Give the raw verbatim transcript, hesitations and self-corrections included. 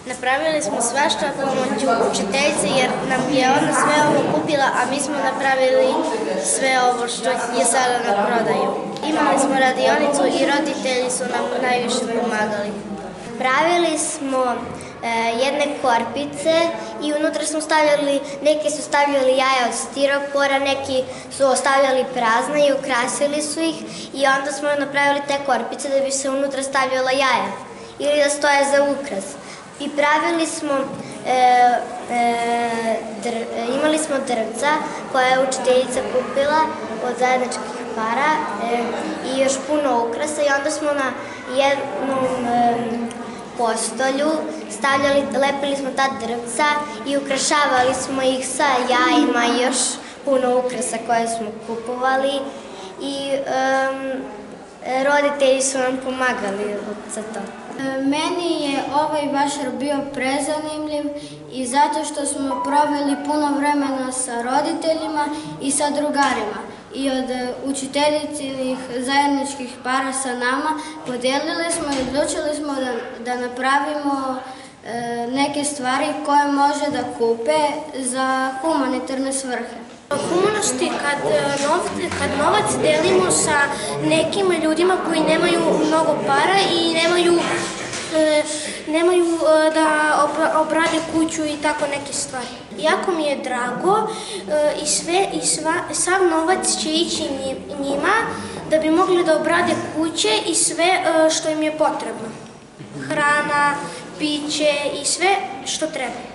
Napravili smo svašta pomoću učiteljice jer nam je ona sve ovo kupila, a mi smo napravili sve ovo što je sada na prodaju. Imali smo radionicu i roditelji su nam najviše pomagali. Pravili smo e, jedne korpice i unutra smo stavljali, neki su stavljali jaja od stiropora, neki su ostavljali prazna i ukrasili su ih i onda smo napravili te korpice da bi se unutra stavljala jaja ili da stoje za ukras. I pravili smo, e, e, dr, imali smo drvca koja je učiteljica kupila od zajedničkih para e, i još puno ukrasa i onda smo na jednom e, postolju stavljali, lepili smo ta drvca i ukrašavali smo ih sa jajima i još puno ukrasa koje smo kupovali i um, roditelji su nam pomagali za to. Meni je ovaj vašar bio prezanimljiv i zato što smo proveli puno vremena sa roditeljima i sa drugarima i od učiteljicinih zajedničkih para sa nama podijelili smo i odlučili smo da, da napravimo e, neke stvari koje može da kupe za humanitarne svrhe. Humanosti kad, kad novac delimo sa nekim ljudima koji nemaju mnogo para i nemaju, e, nemaju e, da obrade kuću i tako neke stvari. Jako mi je drago e, i, sve, i sva, sav novac će ići njima da bi mogli da obrade kuće i sve e, što im je potrebno. Hrana, piće i sve što treba.